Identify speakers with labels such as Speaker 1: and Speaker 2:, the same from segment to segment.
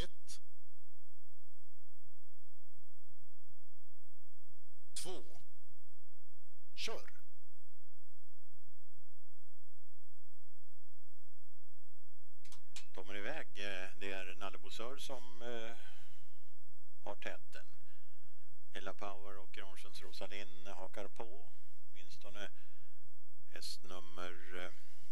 Speaker 1: 1, 2, kör!
Speaker 2: De är iväg. Det är Nallebosör som har täten. Ella Power och Granströms Rosalind hakar på. Minstone häst nummer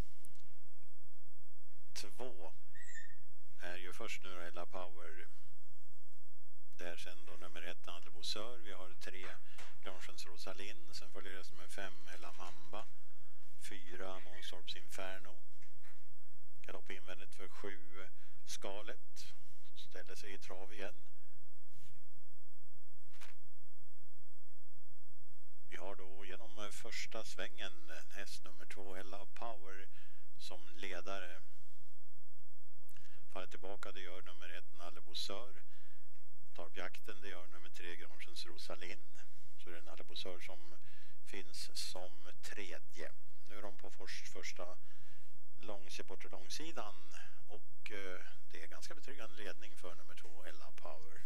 Speaker 2: 2 är ju först nu Ella Power. Där sen då nummer 1 Nallebosör. Vi har 3 Granströms Rosalind. Sen följer häst nummer 5 Ella Mamba. 4 Månstorps Inferno. Galopp invändigt för 7 Skalet. Som ställer sig i trav igen. Vi har då genom första svängen häst nummer 2 Ella Power som ledare. Faller tillbaka, det gör nummer 1 Nallebosör. Tar på jakten, det gör nummer 3 Granströms Rosalind. Så det är Nallebosör som finns som tredje. Nu är de på första bortre långsidan och det är ganska betryggande ledning för nummer 2 Ella Power.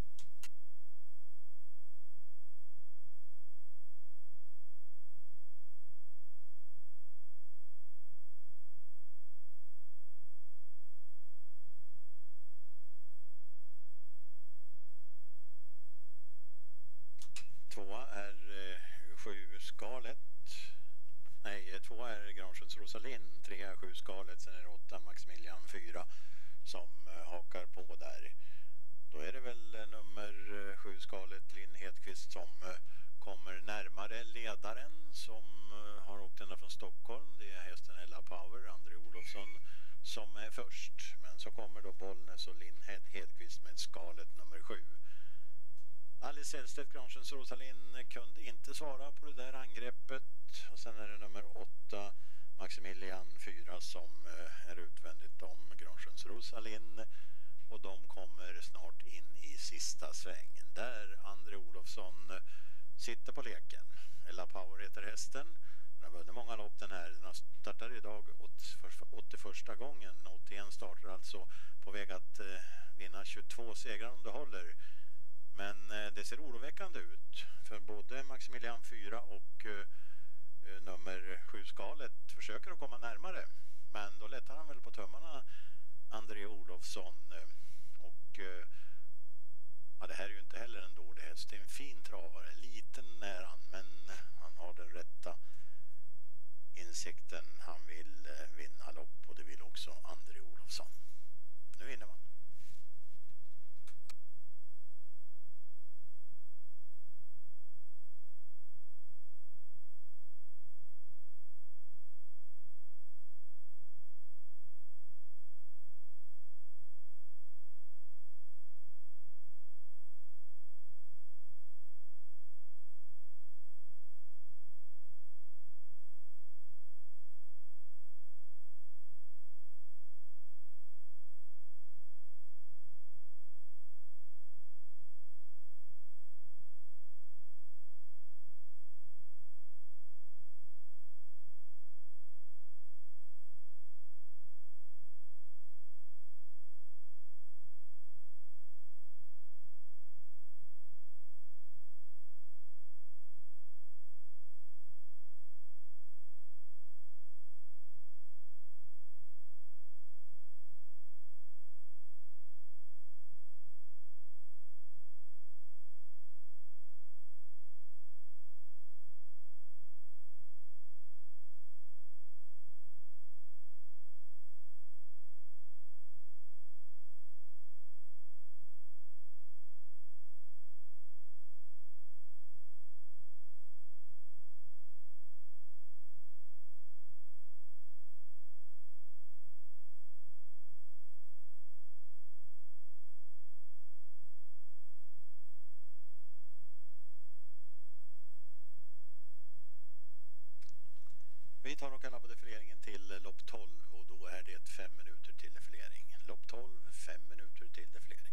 Speaker 2: Tvåa är 7 Skalet. Nej, 2 är Granströms Rosalind, 3 är 7 Skalet, sen är det 8 Maximilian 4 som hakar på där. Då är det väl nummer 7 Skalet Linn Hedqvist som kommer närmare ledaren som har åkt ända från Stockholm. Det är hästen Ella Power, André Olofsson som är först. Men så kommer då Bollnäs och Linn Hedqvist med Skalet nummer 7. Alice Sällstedt, Granströms Rosalind kunde inte svara på det där angreppet. Och sen är det nummer 8 Maximilian 4 som är utvändigt om Granströms Rosalind. Och de kommer snart in i sista svängen. Där André Olofsson sitter på leken. Ella Power heter hästen. Den har vunnit många lopp den här. Den har startat idag 81 gången. 81 startar alltså på väg att vinna 22 segrar om det håller. Men det ser oroväckande ut för både Maximilian 4 och nummer 7 Skalet försöker att komma närmare. Men då lättar han väl på tömmarna André Olofsson och ja, det här är ju inte heller en dålig häst. Det är en fin travare, liten är han, men han har den rätta insikten. Han vill vinna lopp och det vill också André Olofsson. Nu vinner man. Vi tar och kallar på defileringen till lopp 12 och då är det 5 minuter till defilering. Lopp 12, 5 minuter till defilering.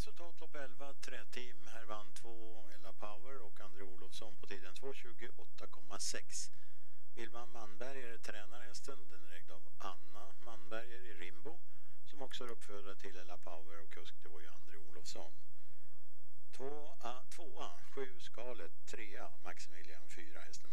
Speaker 2: resultat lopp 11, träteam. Här vann 2 Ella Power och André Olofsson på tiden 2:28,6. Vilma Manberger tränar hästen. Den är ägd av Anna Manberger i Rimbo, som också är uppfödare till Ella Power, och kusk det var ju André Olofsson. 2A, 7 skalet, 3A Maximilian 4 hästen.